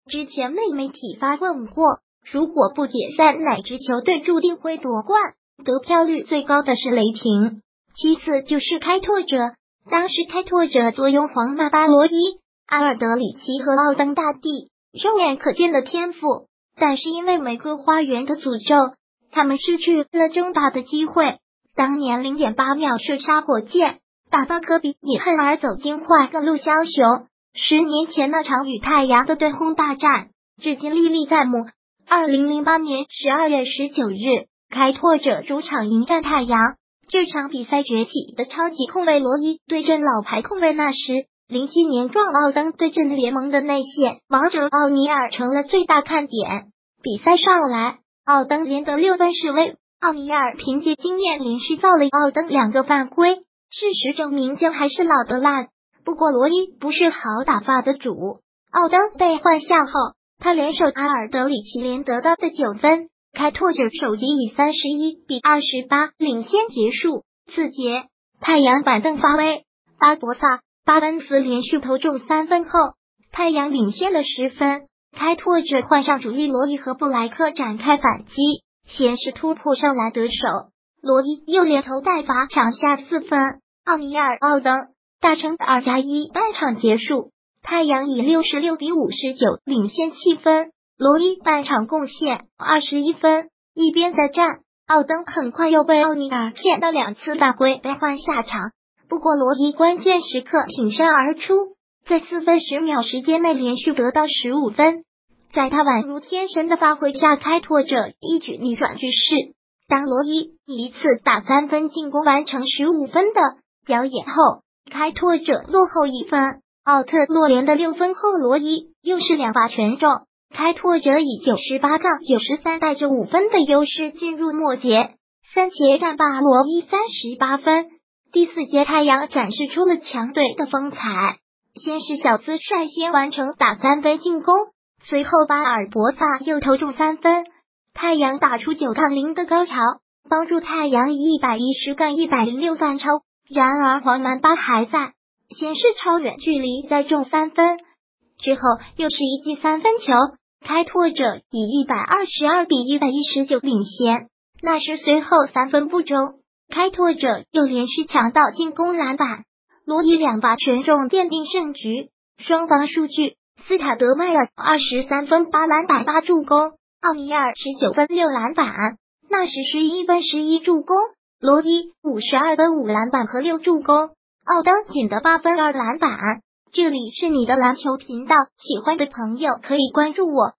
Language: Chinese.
之前被媒体发问过，如果不解散，哪支球队注定会夺冠？得票率最高的是雷霆，其次就是开拓者。当时开拓者坐拥皇马巴罗伊、阿尔德里奇和奥登大帝，肉眼可见的天赋，但是因为玫瑰花园的诅咒，他们失去了争霸的机会。当年 0.8 秒射杀火箭，打到科比遗恨而走进坏个陆枭雄。10年前那场与太阳的对轰大战，至今历历在目。2008年12月19日，开拓者主场迎战太阳。这场比赛崛起的超级控卫罗伊对阵老牌控卫纳什，07年壮奥登对阵联盟的内线王者奥尼尔成了最大看点。比赛上来，奥登连得6分示威，奥尼尔凭借经验连续造了奥登2个犯规。事实证明姜还是老的辣，不过罗伊不是好打法的主。奥登被换下后，他联手阿尔德里奇连得到的9分。开拓者首节以31-28领先结束。次节，太阳板凳发威，巴博萨、巴恩斯连续投中3分后，太阳领先了10分。开拓者换上主力罗伊和布莱克展开反击，先是突破上来得手，罗伊又连投带罚抢下4分。奥尼尔、奥登大成2+1，半场结束，太阳以66-59领先7分。罗伊半场贡献21分，一边再战，奥登很快又被奥尼尔骗到2次犯规被换下场。不过罗伊关键时刻挺身而出，在4分10秒时间内连续得到15分。在他宛如天神的发挥下，开拓者一举逆转局势。当罗伊一次打3分进攻完成15分的表演后，开拓者落后1分。奥特洛连的6分后，罗伊又是2罚全中。开拓者以98-93带着5分的优势进入末节，3节战罢罗伊38分。第4节太阳展示出了强队的风采，先是小兹率先完成打3分进攻，随后巴尔博萨又投中3分，太阳打出9-0的高潮，帮助太阳以110-106反超。然而黄蓝巴还在，先是超远距离再中3分，之后又是一记3分球，开拓者以122-119领先。那时随后3分不中，开拓者又连续抢到进攻篮板，罗伊2罚全中奠定胜局。双方数据：斯塔德迈尔23分8篮板8助攻，奥尼尔19分6篮板，纳什11分11助攻，罗伊52分5篮板和6助攻，奥登仅得8分2篮板。这里是你的篮球频道，喜欢的朋友可以关注我。